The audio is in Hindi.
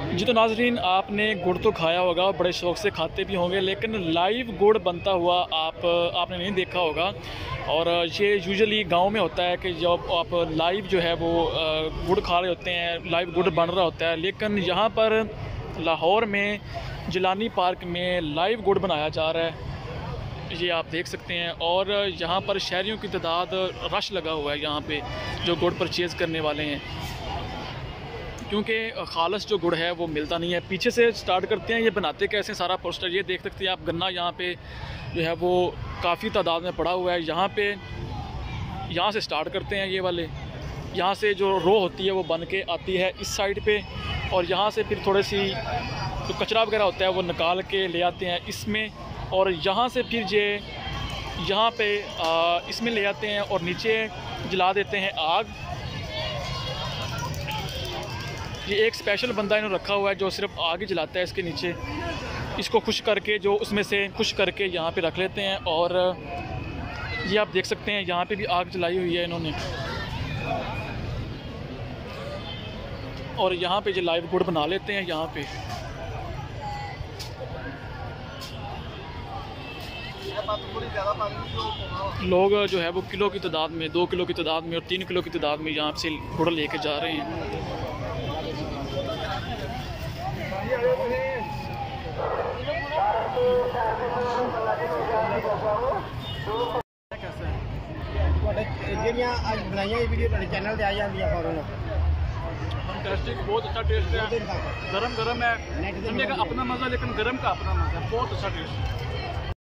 जी तो नाजरीन, आपने गुड़ तो खाया होगा, बड़े शौक़ से खाते भी होंगे, लेकिन लाइव गुड़ बनता हुआ आपने नहीं देखा होगा। और ये यूजुअली गांव में होता है कि जब आप लाइव जो है वो गुड़ खा रहे होते हैं, लाइव गुड़ बन रहा होता है। लेकिन यहाँ पर लाहौर में जिलानी पार्क में लाइव गुड़ बनाया जा रहा है, ये आप देख सकते हैं। और यहाँ पर शहरियों की तादाद, रश लगा हुआ है यहाँ पे जो गुड़ परचेज़ करने वाले हैं, क्योंकि ख़ालस जो गुड़ है वो मिलता नहीं है। पीछे से स्टार्ट करते हैं, ये बनाते कैसे सारा पोस्टर ये देख सकते हैं आप। गन्ना यहाँ पे जो है वो काफ़ी तादाद में पड़ा हुआ है। यहाँ से स्टार्ट करते हैं, ये वाले यहाँ से जो रो होती है वो बन के आती है इस साइड पे, और यहाँ से फिर थोड़ी सी जो कचरा वगैरह होता है वो निकाल के ले आते हैं इसमें, और यहाँ से फिर ये यहाँ पे इसमें ले आते हैं और नीचे जला देते हैं आग। ये एक स्पेशल बंदा इन्होंने रखा हुआ है जो सिर्फ आग ही जलाता है इसके नीचे। इसको खुश करके जो उसमें से खुश करके यहाँ पे रख लेते हैं। और ये आप देख सकते हैं यहाँ पे भी आग जलाई हुई है इन्होंने, और यहाँ पे जो लाइव गुड़ बना लेते हैं यहाँ पे। लोग जो है वो किलो की तादाद में, 2 किलो की तादाद में और 3 किलो की तादाद में यहाँ से गुड़ लेके जा रहे हैं। टेस्टिंग बहुत अच्छा टेस्ट है, गरम गरम है, ठंडे का अपना मज़ा, लेकिन गरम का अपना मज़ा, बहुत अच्छा टेस्ट है।